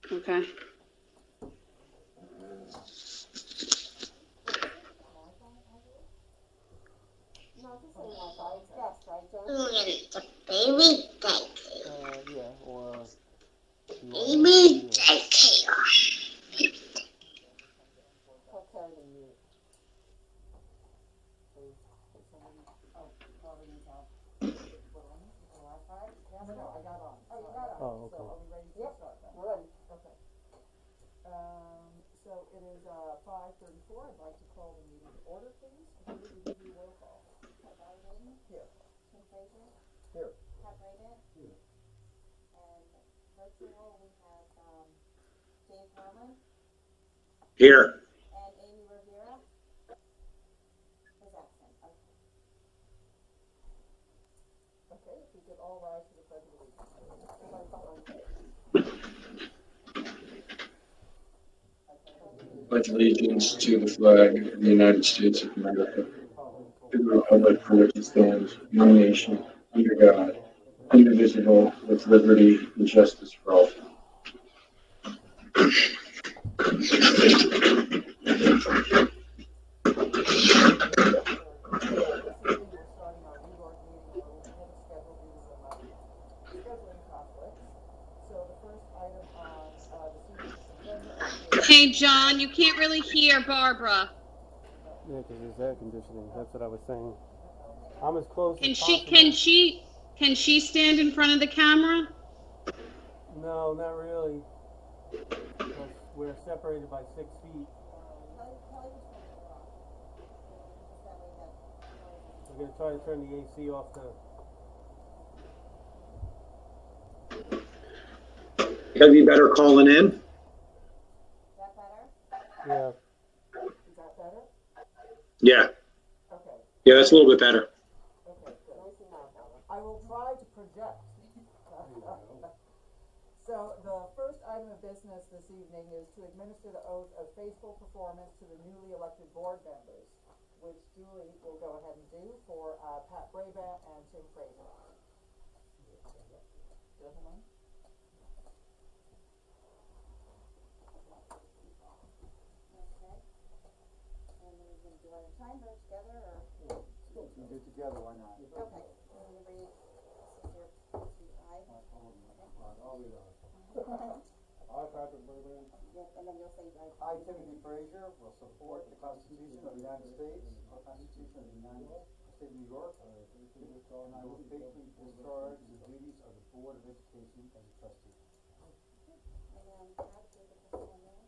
Okay. It's a baby daycare. Yeah, or baby daycare. Oh, okay. Yep, we're ready. Okay. So it is 5:34. I'd like to call the meeting to order, please. Who would you do roll call? Barbara Dayton. Here. Tim Fraser. Here. Pat Brabant. Here. And virtual, we have Dave Harlan. Here. And Amy Rivera is absent. Okay. Okay, if we could all rise to the pledge of allegiance. Pledge allegiance to the flag of the United States of America, to the republic for which it stands, one nation, under God, indivisible, with liberty and justice for all. Hey, John, you can't really hear Barbara. Yeah, because there's air conditioning. That's what I was saying. I'm as close Can as she? possible. Can she stand in front of the camera? No, not really. Because we're separated by 6 feet. We're gonna try to turn the AC off too. Have you better calling in? Is that better? Yeah. Is that better? Yeah. Okay. Yeah, that's a little bit better. Okay, good. I will try to project. So the first item of business this evening is to administer the oath of faithful performance to the newly elected board members, which Julie will go ahead and do for Pat Brabant and Tim Fraser. Gentlemen. Okay. And then we're going to do our time or together, or? We can do it together, why not? Okay. I'm going to read, this is your, I. I'll read it. I, Patrick Brabant. Yep, and then you'll say, I, Timothy Fraser, will support the Constitution of the United States, the Constitution of the United States of New York, and I will faithfully discharge the duties of the Board of Education as a trustee. and then Pat, do the first one there.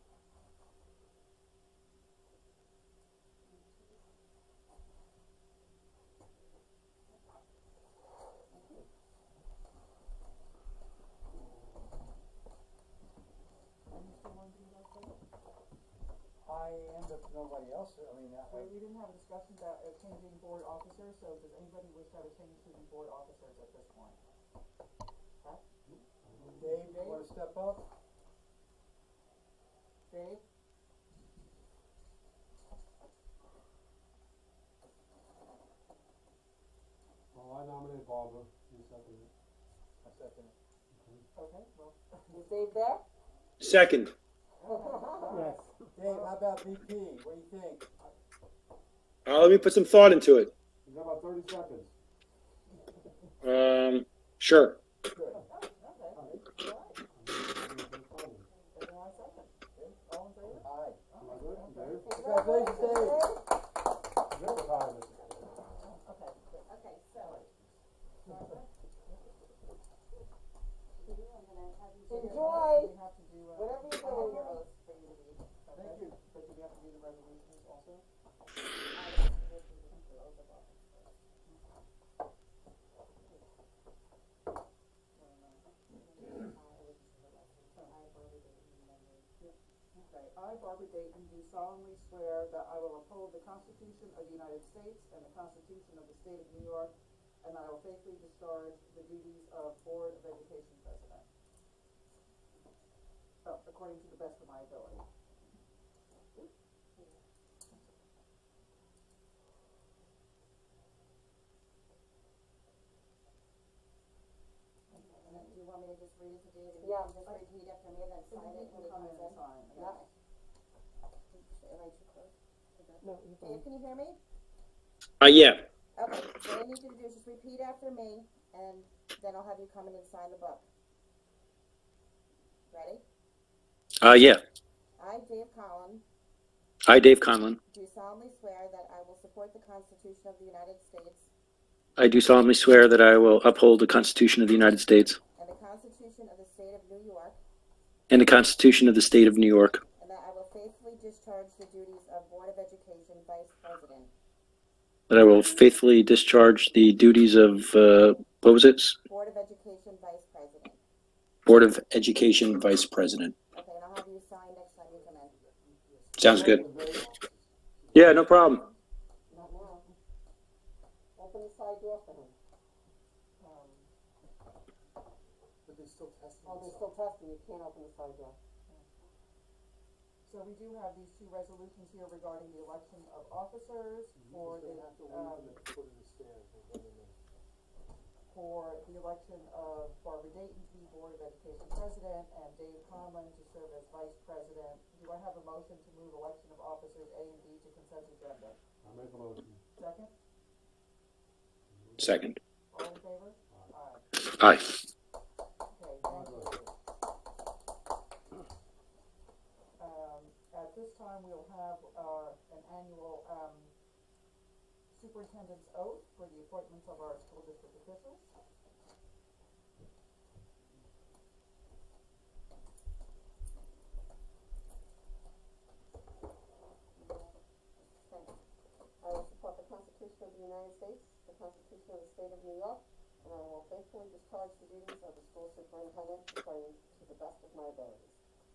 I end up nobody else, I mean, We didn't have a discussion about changing board officers, so does anybody wish to have a change to the board officers at this point? Pat? Dave, you wanna step up? Dave? Well, I nominate Barbara, you second it. I second it. Okay, well, is Dave there? Second. Yes. Dave, how about VP, what do you think? Let me put some thought into it. You got about 30 seconds. Sure. Good. Okay. Everyone second. All in favor? Aye. Okay. Congratulations, Dave. You're retired. Okay, so. Enjoy. We have to do, Whatever you're all doing. your oaths for you to read. Thank you. But do we have to do the resolutions also? Okay, I, Barbara Dayton, do solemnly swear that I will uphold the Constitution of the United States and the Constitution of the State of New York, and I will faithfully discharge the duties of Board of Education President. According to the best of my ability. Do you want me to just read it David, you Yeah, can just repeat after me and then sign it when he Come comes in and in. sign, Yeah. yeah. Am I too close? No, you Dave, can you hear me? Yeah. Okay, what I need you to do is just repeat after me, and then I'll have you come in and sign the book. Ready? Yeah. I, Dave Collin, I, Dave Conlon, do solemnly swear that I will support the Constitution of the United States I do solemnly swear that I will uphold the Constitution of the United States and the Constitution of the State of New York, and the Constitution of the State of New York, and that I will faithfully discharge the duties of Board of Education Vice President that I will faithfully discharge the duties of, what was it? Board of Education Vice President. Board of Education Vice President. Okay, and I'll have you sign next time you come in. Sounds good. Yeah, no problem. Not now. Open the side door for him. But they still testing. Oh, they're still testing, you can't open the side door. So we do have these two resolutions here regarding the election of officers for the, for the election of Barbara Dayton to be Board of Education President and Dave Conlon to serve as Vice President. Do I have a motion to move election of officers A and B to consent agenda? I'll make a motion. Second? Second. All in favor? Aye. Aye. Okay, thank you. At this time, we'll have, an annual, superintendent's oath for the appointments of our school district officials. I will support the Constitution of the United States, the Constitution of the State of New York, and I will faithfully discharge the duties of the school superintendent according to the best of my abilities.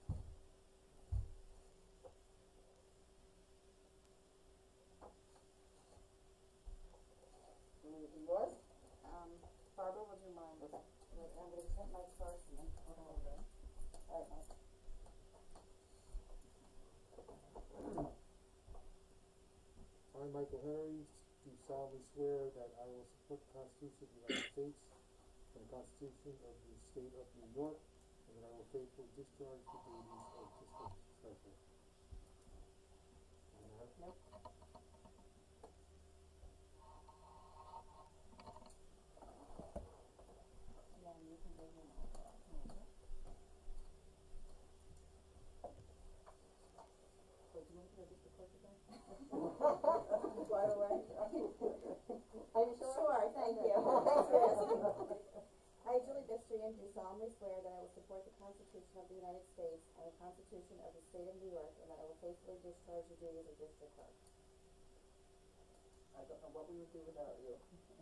Yours? Barbara, would you mind? Okay. I'm gonna set Mike first and then put it over. All right, Mike. I, Michael Henry, do solemnly swear that I will support the Constitution of the United States and the Constitution of the State of New York, and that I will faithfully discharge the duties of district treasurer. Nope. Yeah, you can bring him over. So do you want to go district clerk again? Right away? Are you sure? Sure, thank you. I, Julie Bistrian, do solemnly swear that I will support the Constitution of the United States and the Constitution of the State of New York, and that I will faithfully discharge the duties of district clerk. I don't know what we would do without you.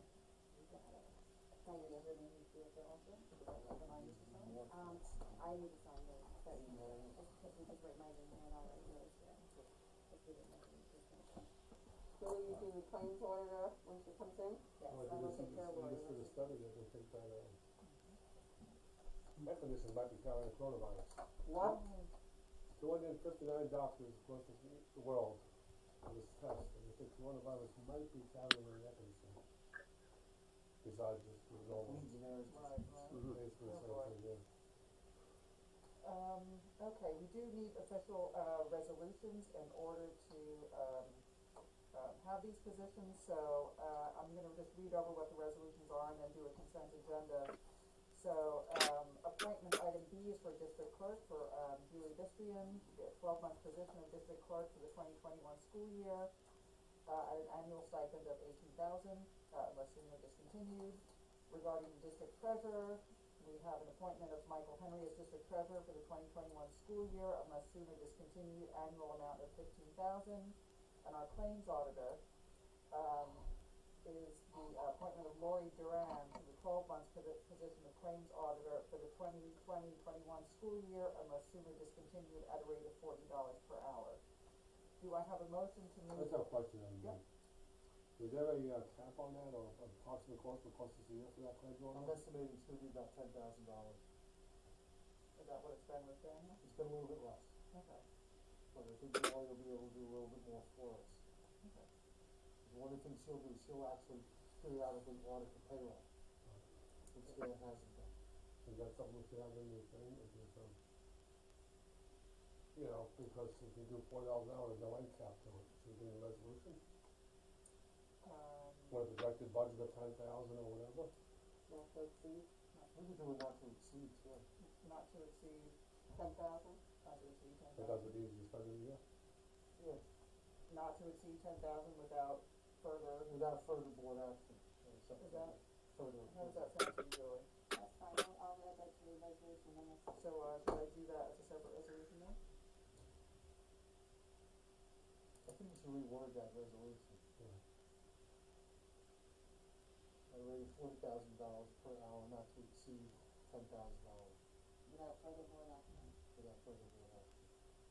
Can you never need to do it also? I need to sign those. But just because write my name and I'll write yours there. If you didn't know, you just gonna go. Will you do the claims auditor when she comes in? Yes, Oh, I I will think take care of Lori. this is a study that they think that, definition might be carrying the coronavirus. What? 259 doctors across the world for this test, and they think coronavirus might be carrying the mechanism. Besides just the normal. Right, right. Basically, Oh, same boy. thing, yeah. Okay, we do need official, resolutions in order to, have these positions, so, I'm gonna just read over what the resolutions are and then do a consent agenda. So, appointment item B is for district clerk for, Julie Bistrian, 12-month position of district clerk for the 2021 school year, at an annual stipend of $18,000, unless sooner discontinued. Regarding the district treasurer, we have an appointment of Michael Henry as district treasurer for the 2021 school year, unless sooner discontinued, annual amount of $15,000. And our claims auditor, is the appointment of Lori Duran to the 12-month position of claims auditor for the 2020-21 school year, unless sooner discontinued, at a rate of $40 per hour. Do I have a motion to I move? just have a question on Yep. that. Is there a cap on that, or approximate cost for cost of the year for that claims order? I'm estimating it's gonna be about $10,000. Is that what it's been with Daniel? It's been a little bit less, Okay, but I think Lori will be able to do a little bit more for us. okay. One of the things she'll do is she'll actually periodically audit the payroll, which Dan hasn't done. And that something we should have in the thing, or just, you know, because if you do $4 an hour, there's no end cap to it, should we do a resolution? What a projected budget of 10,000 or whatever, Not to exceed, We could do it not to exceed, too. not to exceed, 10,000? not to exceed ten but that's thousand. what you usually spend in a year. Yeah, Not to exceed 10,000 without further, without further board action. Is that- Further. how does that sound to you, Julie? That's fine, I'll add that to the resolution when it's. So, should I do that as a separate resolution then? I think you should reword that resolution. I rate $40,000 per hour, not to exceed $10,000 Without further board action. without further board action.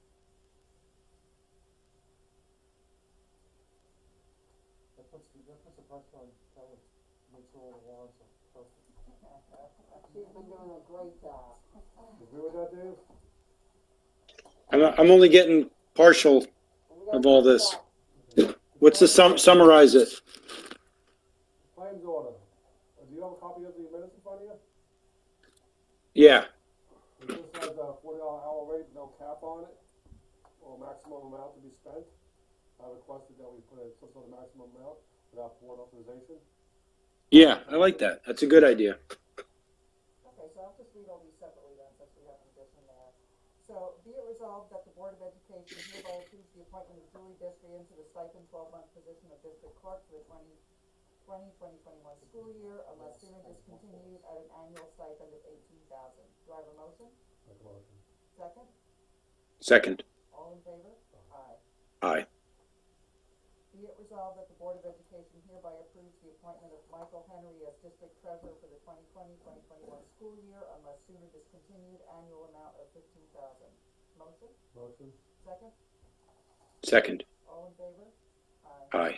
That puts the pressure on Kelly, make sure all the warrants are perfect. She's been doing a great job. You agree with that, Dave? I'm only getting partial of all this. What's the summarize it? Claims order, do you have a copy of the minutes in front of you? Yeah. It just has a $40 hour rate, no cap on it, or maximum amount to be spent. I requested that we put some sort of maximum amount without board authorization. Yeah, I like that. That's a good idea. Okay, so I'll just read all these separately then, since we have an addition there. So, be it resolved that the Board of Education hereby approves the appointment of Julie Distry into the stipend 12-month position of District Clerk for the 2020-2021 school year, unless sooner discontinued at an annual stipend of $18,000. Do I have a motion? Make a motion. Second? Second. All in favor? Aye. Aye. Be it resolved that the Board of Education hereby approves the appointment of Michael Henry as District Treasurer for the 2020-2021 school year, unless sooner discontinued, annual amount of $15,000. Motion? Motion. Second? Second. All in favor? Aye.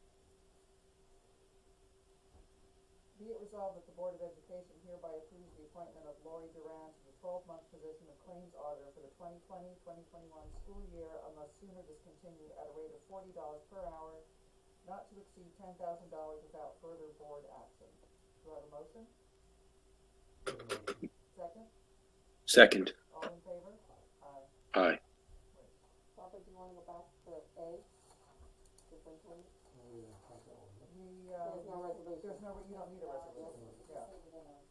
Be it resolved that the Board of Education hereby approves the appointment of Lori Duran to the 12-month position of Claims Auditor for the 2020-2021 school year, unless sooner discontinued at a rate of $40 per hour, not to exceed $10,000 without further board action. Do I have a motion? Second? Second. All in favor? Aye. Barbara, do you wanna go back to A? Superintendent? There's no resolution. There's no, you don't need a resolution, yeah. Just leave it in there.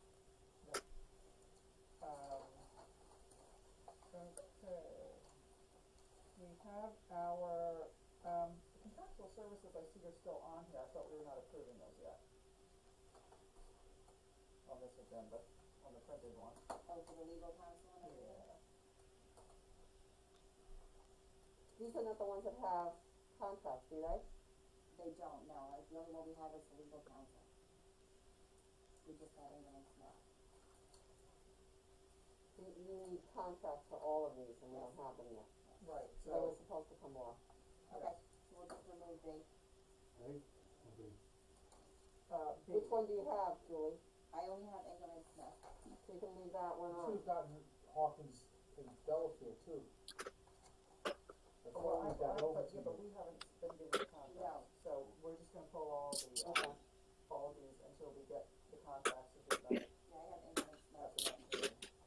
Okay. We have our, contractual services, I see they're still on here, I thought we were not approving those yet. On this agenda, on the printed one. Oh, for the legal counsel and everything? Yeah. These are not the ones that have contracts, do they? They don't, no, the only one we have is the legal counsel. We just got England now. You need contracts for all of these, and we don't have them yet. Right, They were so, supposed to come off. Okay, so we'll just remove the, Okay? Okay. B. Which one do you have, Julie? I only have England and Smith. So you can leave that one on. Should've gotten Hawkins and Delafield too. That's Well, why we got over but, to yeah, but you. we haven't been given the contracts, so we're just gonna pull all the, Okay. all of these until we get the contracts to do that. Yeah, I have England and Smith.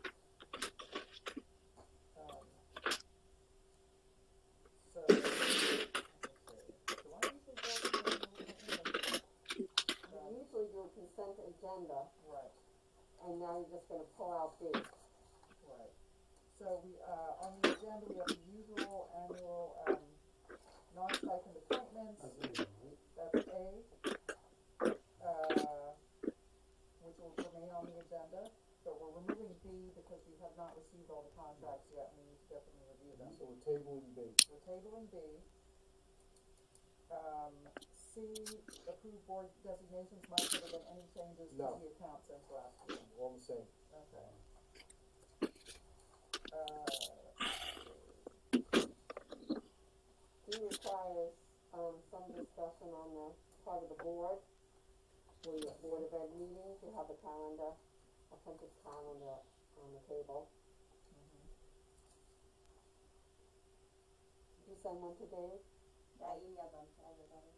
So, let's see. Do I usually go to You usually do a consent agenda, right, and now you're just gonna pull out B. right. So we, on the agenda, we have the usual annual, non-stipend appointments, that's A. Which will remain on the agenda, but we're removing B because we have not received all the contracts yet, and we need to definitely review them. So we're tabling B. We're tabling B. C, approved board designations. Mike, have there been any changes to No. the account since last year? All the same. Okay. D requires, some discussion on the part of the board, for your Board of Ed meetings, you have a calendar, a printed calendar on the table. Did you send one to Dave? Yeah, I emailed them to everybody.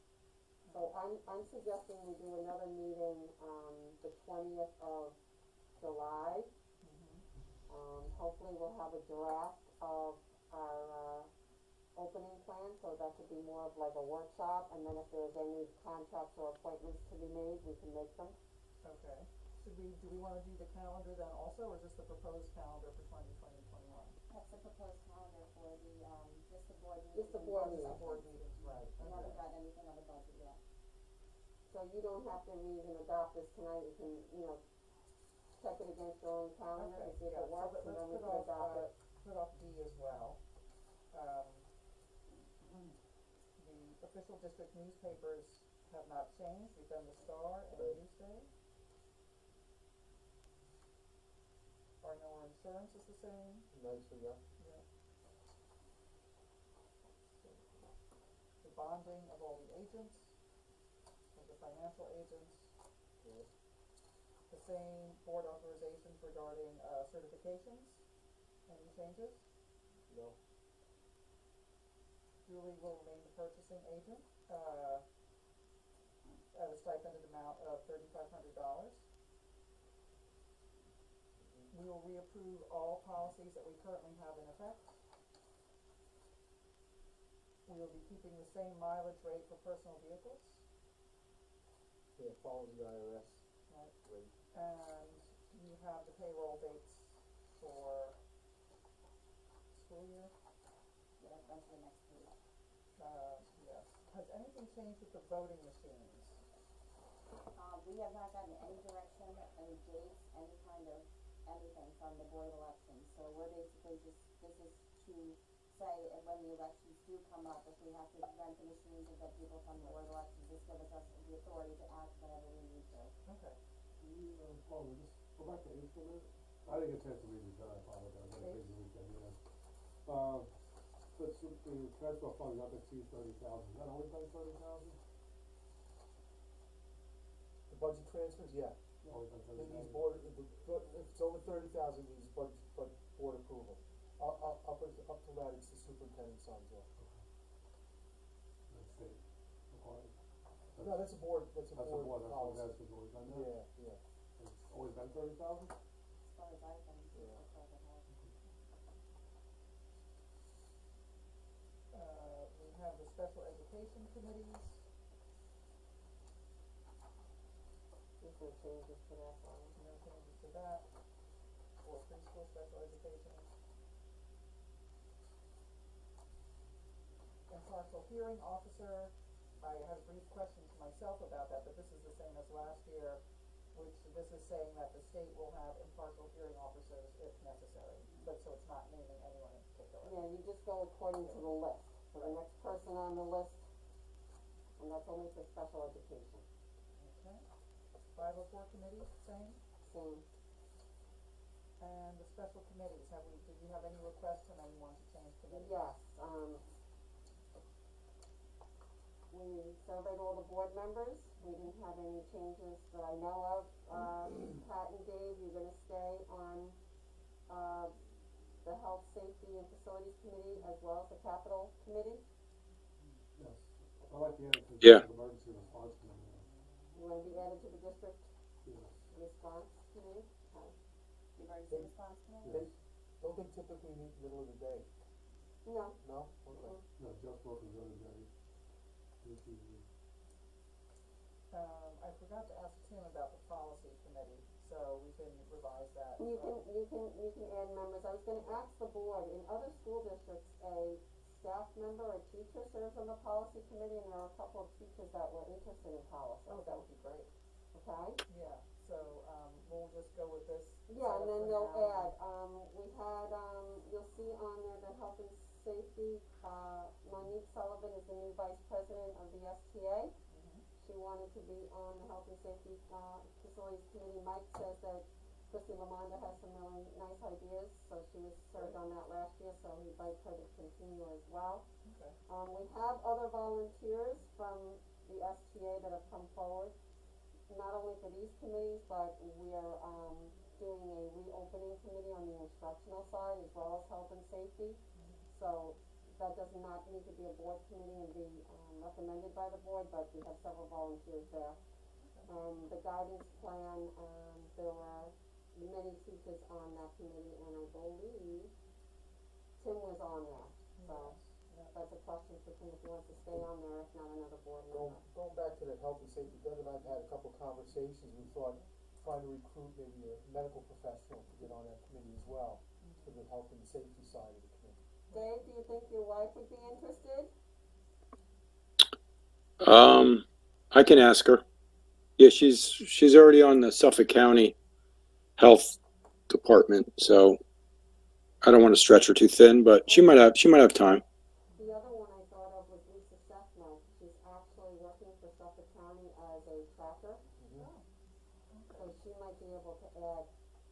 So I'm suggesting we do another meeting, the 20th of July. Hopefully we'll have a draft of our, opening plan, so that could be more of like a workshop, and then if there's any contracts or appointments to be made, we can make them. Okay. Do we wanna do the calendar then also, or just the proposed calendar for 2020-21? That's the proposed calendar for the, just the board meetings. Just the board meetings, right, We okay. haven't got anything on the budget yet. So you don't have to even adopt this tonight, you can, check it against your own calendar to see if yeah, it works, so and then we let's can adopt it. put off D as well. The official district newspapers have not changed, we've done the Star and Newsday. Our insurance is the same. Nicely, yeah. Yeah. The bonding of all the agents, of the financial agents. Yes. The same board authorizations regarding, certifications. Any changes? No. Julie will remain the purchasing agent, at a stipended amount of $3,500. We will reapprove all policies that we currently have in effect. We will be keeping the same mileage rate for personal vehicles. Yeah, follow the IRS Right. rate. And you have the payroll dates for school year. Yeah, that's the next page. Yes. Has anything changed with the voting machines? We have not gotten any direction, any dates, any kind of anything from the Board of Elections. So we're basically just, this is to say, and when the elections do come up, if we have to rent the machines and get people from the Board of Elections, this gives us the authority to act whenever we need to. Okay. Paul, we just go back to H for a minute. I didn't get a chance to read these, I apologize, I had a busy weekend, but the transfer fund not to exceed 30,000, is that always been 30,000? The budget transfers, yeah. Always been It 30,000? needs board, if it's over 30,000, it needs board approval. Up till that, it's the superintendent signs off. That's state required? No, that's a board, That's a board, that's what policy. that's always been there? Yeah. It's always been 30,000? As far as I can, Yeah. as far as I have. We have the special education committees. There's no changes to that one. No changes to that, for preschool special education. Impartial hearing officer, I had a brief question to myself about that, but this is the same as last year, which this is saying that the state will have impartial hearing officers if necessary, but so it's not naming anyone in particular. Yeah, you just go according to the list, so the next person on the list, and that's only for special education. Okay. 504 committee, same, Same. and the special committees, did you have any requests from anyone to change committees? Yes, we surveyed all the board members, we didn't have any changes that I know of. Pat and Dave, you're gonna stay on, the health, safety, and facilities committee as well as the capital committee. Yes. I like the answer to Yeah. the emergency response committee. You wanna be added to the district Yes. response committee? Okay. The emergency response committee? Don't they typically meet middle of the day? No. No? Okay. No, Jeff Wilkins the other day. I forgot to ask Tim about the policy committee, so we can revise that. You can add members. I was gonna ask the board, in other school districts, a staff member or teacher serves on the policy committee, and there are a couple of teachers that were interested in policy. Oh, that would be great. Okay? Yeah, so, we'll just go with this. Yeah, and then for they'll now. add, we had, you'll see on there the health and safety, Monique Sullivan is the new vice president of the STA. She wanted to be on the health and safety, facilities committee. Mike says that Christy Lamonda has some really nice ideas, so she was served on that last year, so we'd like her to continue as well. Okay. We have other volunteers from the STA that have come forward, not only for these committees, but we are, doing a reopening committee on the instructional side as well as health and safety. So that does not need to be a board committee and be, recommended by the board, but we have several volunteers there. The guidance plan, there were many teachers on that committee, and I believe Tim was on there, so that's a question for Tim if he wants to stay on there, if not another board member. Going back to the health and safety, Deb and I've had a couple conversations, we thought trying to recruit maybe a medical professional to get on that committee as well, for the health and safety side of the committee. Dave, do you think your wife would be interested? I can ask her. Yeah, she's already on the Suffolk County Health Department, so I don't want to stretch her too thin, but she might have time. The other one I thought of was Lisa Sethmo. She's actually working for Suffolk County as a tracker. So she might be able to add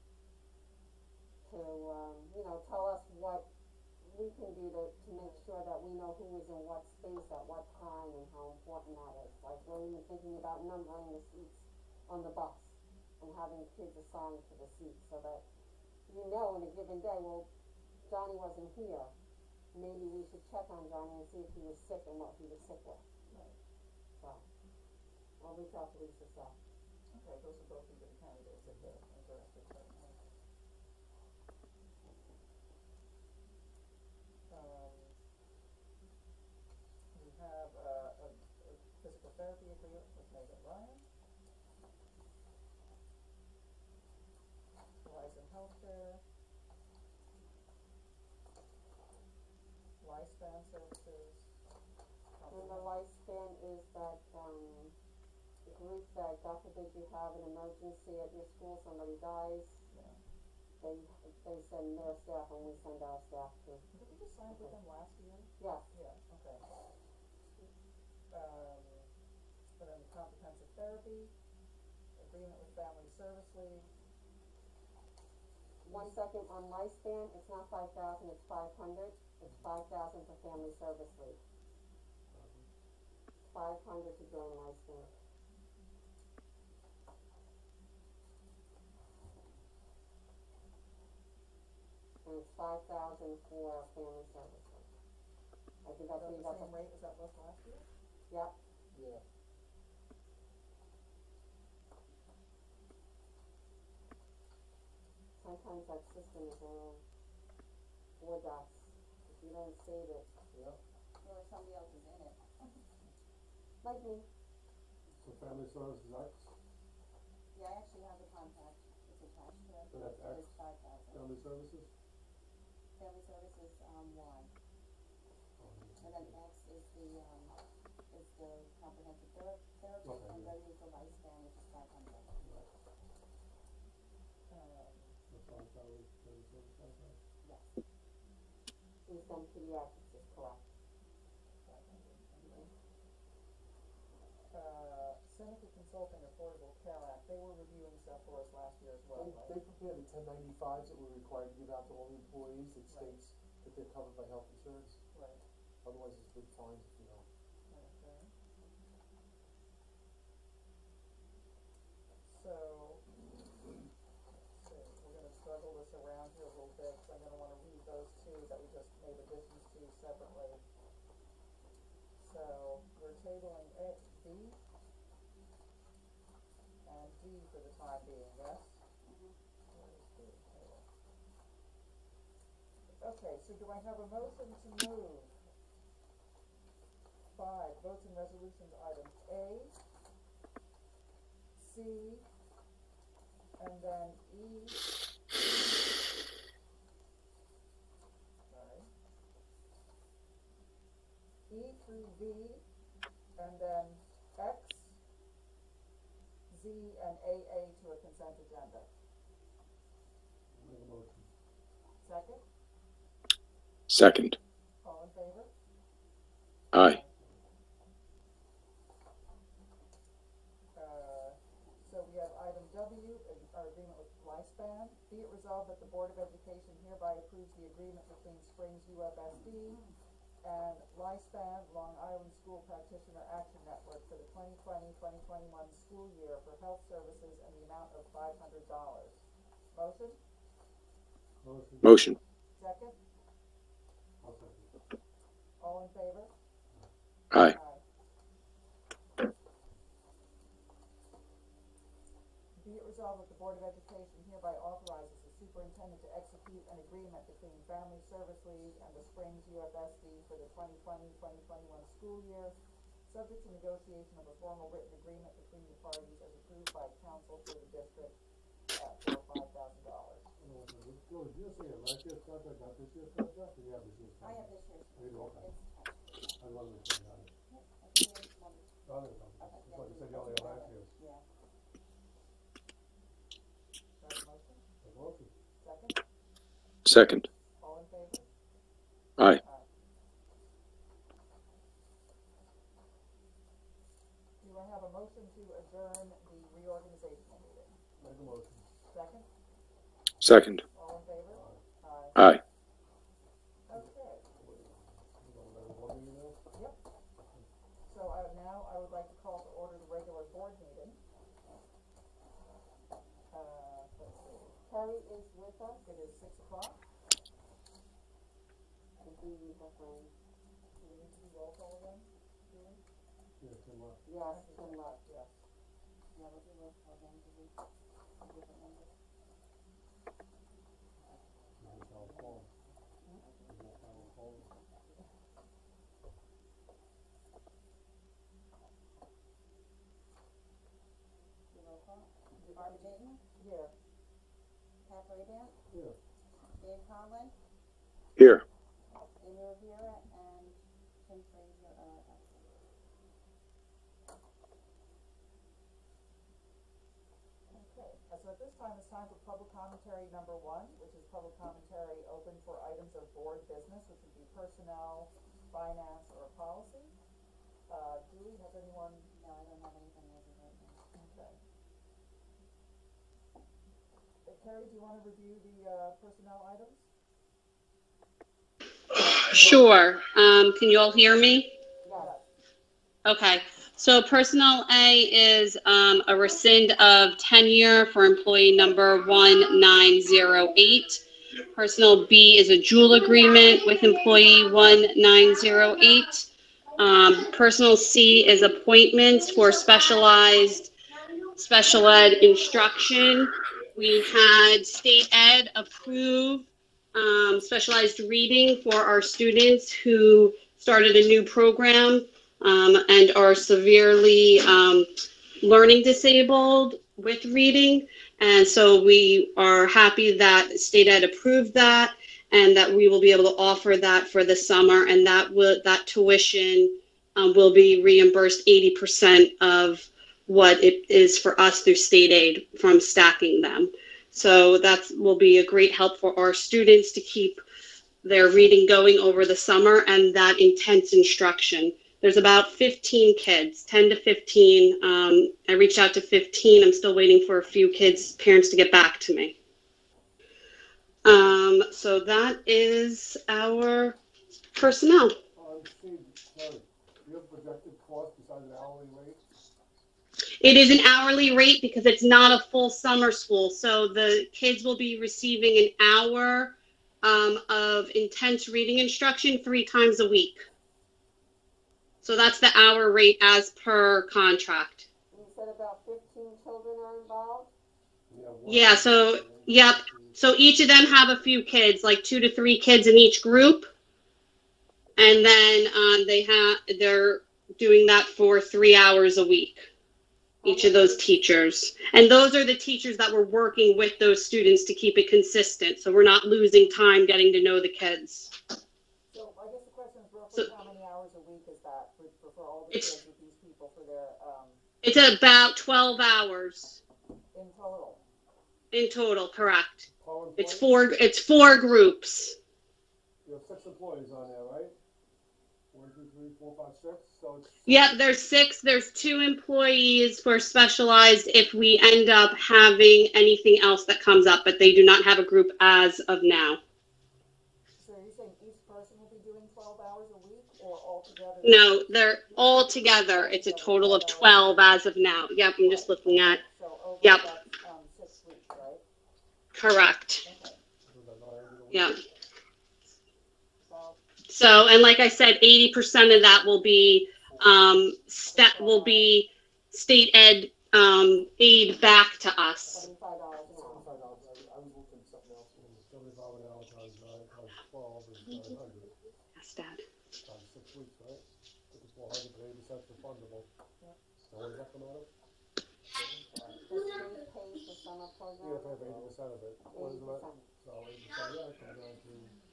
to, tell us what we can do to make sure that we know who is in what space at what time and how important that is. Like, we're even thinking about numbering the seats on the bus and having kids assigned to the seats so that in a given day, well, Johnny wasn't here. Maybe we should check on Johnny and see if he was sick and what he was sick with. Right. So, I'll reach out to Lisa Seth. Okay, those are both the good candidates if they're interested, certainly. We have a physical therapy agreement with Megan Ryan. Horizon Healthcare. Lifespan Services. And the lifespan is that, group that, God forbid you have an emergency at your school, somebody dies, they send their staff and we send our staff too. Did we just sign with them last year? Yes. Yeah, okay. And then comprehensive therapy, agreement with Family Service League. 1 second, on lifespan, it's not 5,000, it's 500. It's 5,000 for Family Service League. 500 to join lifespan. And it's 5,000 for Family Service League. I think that's what you got. The same rate as that was last year? Yep. Yeah. Sometimes that system is a little 4 dots. If you don't save it. Yeah. Or somebody else is in it. Like me. So Family Services X, Yeah, I actually have the contract, it's attached to it. So that's X? It's 5,000. Family Services? Family Services, Y. And then X is the comprehensive therapy, Okay, and yeah. then there's the lifespan, which is 500. That's all Family Services, okay. Yes. He's done pediatrics, is correct. Seneca Consulting Affordable Care Act, they were reviewing stuff for us last year as well, They right? prepared the 1095s that we're required to give out to all the employees that states that they're covered by health insurance. Right. Otherwise, it's big fines if you don't. Okay. So, let's see, we're gonna juggle this around here a little bit, so I'm gonna wanna read those two that we just made additions to separately. So, we're tabling B and D for the time being, yes? Where is D? Here. Okay, so do I have a motion to move 5 votes and resolutions items A, C, and then E. Sorry. E through V, and then X, Z, and AA to a consent agenda. Make a motion. Second, Second. all in favor? Aye. So we have item W, our agreement with Lifespan. Be it resolved that the Board of Education hereby approves the agreement between Springs UFSD and Lifespan, Long Island School Practitioner Action Network for the 2020-2021 school year for health services in the amount of $500. Motion? Motion. Motion. Second? I'll second. All in favor? Aye. Be it resolved that the Board of Education hereby authorizes superintendent to execute an agreement between Family Service League and the Springs UFSD for the 2020-2021 school year, subject to negotiation of a formal written agreement between the parties as approved by council for the district at $5,000. Well, did you say a last year's contract, not this year's contract, or you have this year's I have contract? this year's. You do, okay. It's I wanted to say that. No, no, no. Just like you said, you only have last year's. Yeah. That's a motion? That's a motion. Second? Second. All in favor? Aye. Do I have a motion to adjourn the reorganizational meeting? Make a motion. Second? Second. All in favor? Aye. Aye. Okay. You don't let it go, you know? Yep. So now I would like to call to order the regular board meeting. Let's see. Terry is with us. It is 6 o'clock. I think we have, Do we need to do roll call again? Julie? Yeah, Tim left. yes, Tim left. Yes. Yeah, we'll do roll call then, do we, different numbers. You just have a phone. You just have a phone. Do roll call. Barbara Dayton, Here. Pat Brabant, Yeah. Dave Conlon, Here. Amy Rivera, and Tim Fraser are absent. Okay. So at this time, it's time for public commentary number 1, which is public commentary open for items of board business, which would be personnel, finance, or policy. Julie, has anyone? No, I don't have anything as of right now. Okay. Carrie, do you want to review the personnel items? Sure. Can you all hear me? Yes. Okay. So personnel A is a rescind of tenure for employee number 1908. Personnel B is a dual agreement with employee 1908. Personnel C is appointments for special ed instruction. We had state ed approve specialized reading for our students who started a new program and are severely learning disabled with reading. And so we are happy that state ed approved that and that we will be able to offer that for the summer, and that tuition will be reimbursed 80% of what it is for us through state aid from stacking them. So that will be a great help for our students to keep their reading going over the summer and that intense instruction. There's about 15 kids, 10 to 15. I reached out to 15. I'm still waiting for a few kids' parents to get back to me. So that is our personnel. Steve, Terry, do you have projected cost besides an hourly rate? It is an hourly rate because it's not a full summer school. So the kids will be receiving an hour of intense reading instruction 3 times a week. So that's the hour rate as per contract. You said about 15 children are involved? Yeah, so, yep. So each of them have a few kids, like 2 to 3 kids in each group. And then they're doing that for 3 hours a week, each of those teachers. And those are the teachers that were working with those students to keep it consistent. So we're not losing time getting to know the kids. So I guess the question is roughly how many hours a week is that for all the kids with these people for their, It's about 12 hours in total? in total, correct. It's It's four groups. You have 6 employees on there, right? 1, 2, 3, 4, 5, 6. So it's Yep, there's 6. There's 2 employees for specialized if we end up having anything else that comes up, but they do not have a group as of now. So are you saying each person will be doing 12 hours a week or all together? No, they're all together. It's a total of 12 as of now. Yep, I'm just looking at. So over Yep. that, 6 weeks, right? Correct. Yep. So, So, and like I said, 80% of that will be state ed aid back to us. $75 an hour. I was looking at something else. $5,900 Yes, Dad. times 6 weeks, right? 5,400, but 80% refundable. So what does that come out of? The state pays the summer You have to program, have 80% of it. What is that? 80%. So 80% of that comes down to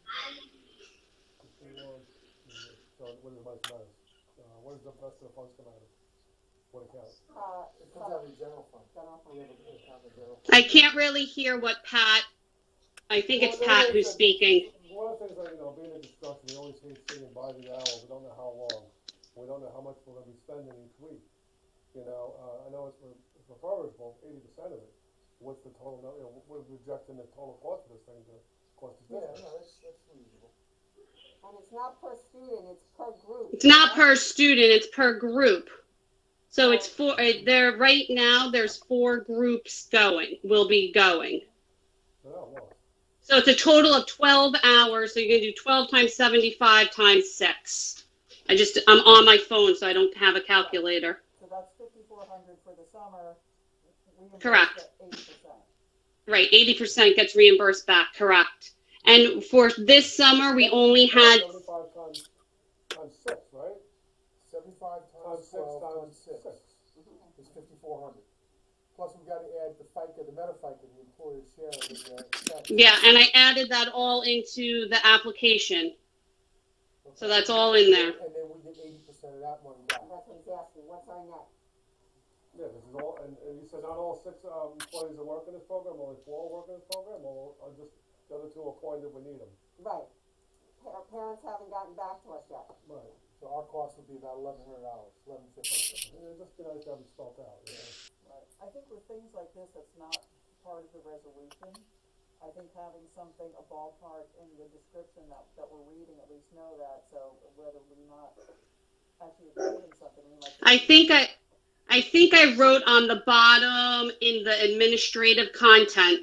51. So what is my matters? What does the rest of the funds come out of? What account? It comes out of the general fund. General We fund. have an account in the general fund. I can't really hear what Pat, I think it's Pat who's speaking. One of the things that, being in construction, we always hate sitting by the hour. We don't know how long. We don't know how much we're going to be spending each week. I know it's refurbishable, 80% of it. What's the total, what are we projecting the total cost of this thing to cost the Yeah, district? no, that's reasonable. And it's not per student, it's per group. It's not per student, it's per group. So it's there right now, there's 4 groups will be going. So that was. So it's a total of 12 hours. So you're going to do 12 times 75 times 6. I'm on my phone, so I don't have a calculator. So that's 5,400 for the summer. Correct. 80%. Right, 80% gets reimbursed back, correct. And for this summer, we only had 75 times 6, right? 75 times 6 12 times times 6 6. is 5,400. Plus, we've got to add the FICA, the MetaFICA, the employer's share of the expense. yeah, and I added that all into the application. So that's all in there. And then we get 80% of that money back. That's what he's asking, what's our net? Yeah, this is all, and you said not all 6 employees are working this program, only 4 are working this program, or just the other 2 are appointed we need them? Right. Parents haven't gotten back to us yet. Right. So our cost would be about $1,100, $1,150. Just be nice to have it spelled out, Right. I think with things like this, that's not part of the resolution. I think having something, a ballpark in the description that we're reading, at least know that, so whether we're not actually approving something, we might. I think I wrote on the bottom in the administrative content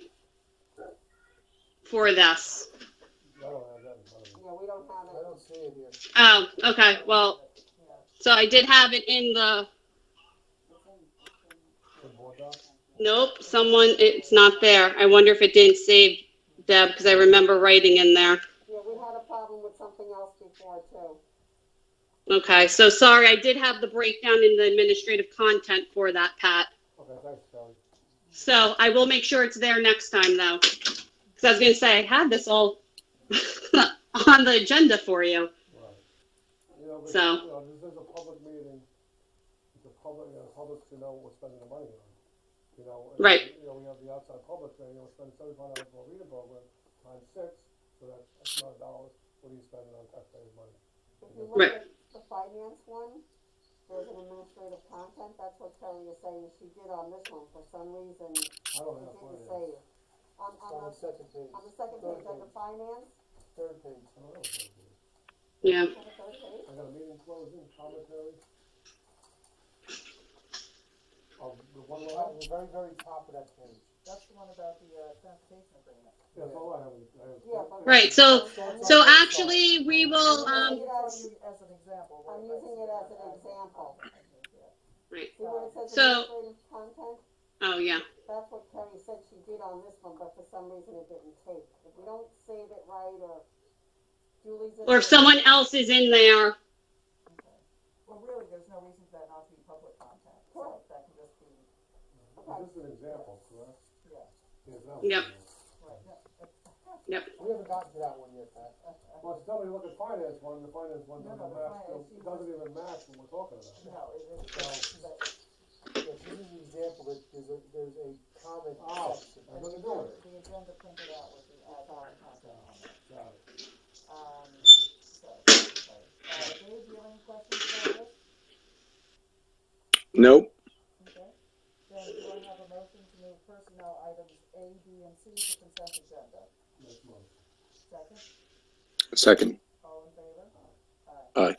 for this. I don't have that in front of me. Yeah, we don't have I it. don't see it here. Oh, okay. Well, so I did have it in the, Good board doc? nope, it's not there. I wonder if it didn't save, Deb, because I remember writing in there. Yeah, we had a problem with something else before too. Okay, so sorry, I did have the breakdown in the administrative content for that, Pat. Okay, thanks, Kelly. So I will make sure it's there next time, though. Because I was going to say, I had this all on the agenda for you. Right. But, So. This is a public meeting. It's a public, public should know what we're spending the money on. And, Right. We have the outside public saying, we're spending $75 for a reading program times 6, so that's X amount of dollars. What are you spending on taxpayers' money? If you look Right. at the finance one, there's an administrative content, that's what Kelly is saying she did on this one, for some reason, it I don't have didn't finance. say it. On the second page. On the second page, under finance, Third page. I don't know what that is. Yeah. on the third page, I got a meeting closing, commentary. The one At line? the very, very top of that page. That's the one about the transportation agreement. Yeah, that's all I have. yeah, but. Right, so So actually, we will, As an example. I'm using it as an example. right. See where it says So- administrative content? Oh, yeah. That's what Kelly said she did on this one, but for some reason it didn't take. If we don't save it right, or Julie's in. Or if someone else is in there. Well, really, there's no reason for that not to be public content, so that can just be, This is an example, correct? yeah. Yes, that was Yep. an example. Yep. we haven't gotten to that one yet, Pat. Well, tell me to look at finance one, the finance one No, doesn't the match, finance, you doesn't even match what we're talking about. No, it is, but Yes, this is an example that there's a comment Oh, section. I'm gonna do it. the agenda printed out with the add-on content on it. Got it. So, okay. Dave, do you have any questions about this? Nope. Okay. Then do I have a motion to move personnel items A, B, and C to consent agenda? Next month. Second, Second. all in favor? Aye.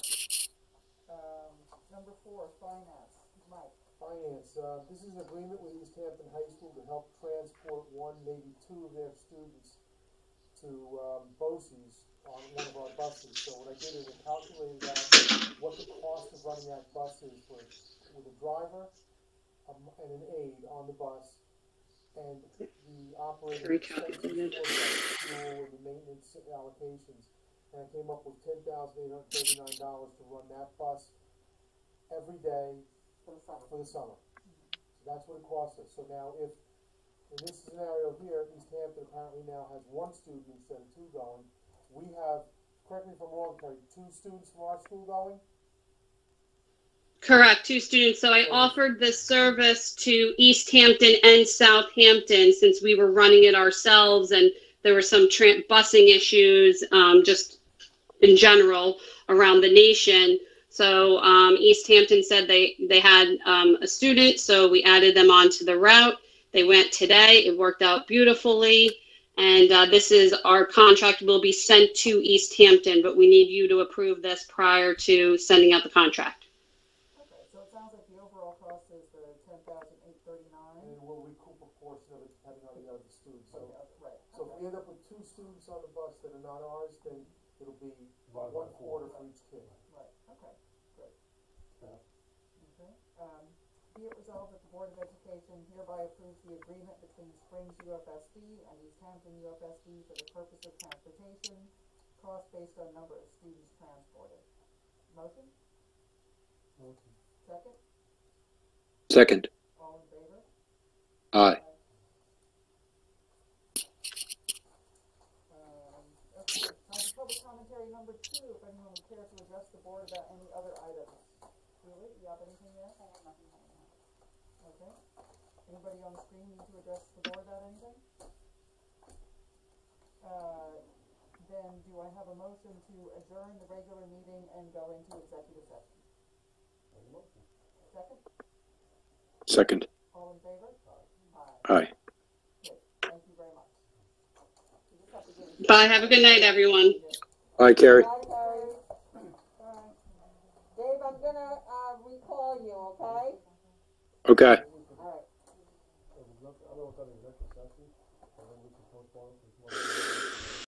Number 4, finance. Mike. Finance, this is an agreement with East Hampton High School to help transport 1, maybe 2 of their students to BOCES on one of our buses. So what I did is I calculated out what the cost of running that bus is with a driver and an aide on the bus, and the operator expenses for the fuel and the maintenance allocations. and I came up with $10,839 to run that bus every day For the summer. for the summer. So that's what it costs us. So now if, in this scenario here, East Hampton apparently now has 1 student instead of 2 going. We have, correct me if I'm wrong, Terry, 2 students from our school going? Correct, 2 students. So I offered this service to East Hampton and Southampton since we were running it ourselves, and there were some busing issues just in general around the nation. So East Hampton said they had a student, so we added them onto the route. They went today. It worked out beautifully. And this is our contract will be sent to East Hampton, but we need you to approve this prior to sending out the contract. Okay, so it sounds like the overall cost is the $10,839. And we'll recoup a portion of it depending on the other students. So, Right. so if we end up with 2 students on the bus that are not ours, then it'll be 1/4 for each kid. Right, okay, great. Yeah. Okay, be it resolved that the Board of Education hereby approves the agreement between Springs UFSD and East Hampton UFSD for the purpose of transportation, cost based on number of students transported. Motion? Motion. Second? Second. All in favor? Aye. Okay, time for public commentary number 2, if anyone would care to address the board about any other items. Julie, do you have anything there? I have nothing right now. Okay. Anybody on the screen need to address the board about anything? Then do I have a motion to adjourn the regular meeting and go into executive session? Motion. Second? Second. All in favor? Aye. Good, thank you very much. You just have to give it. Bye. Have a good night, everyone. Aye, Carrie. Bye, Terry. Bye. Dave, I'm gonna, recall you, okay? Okay. All right. I don't know if that executive session, and then we can postpone it for tomorrow.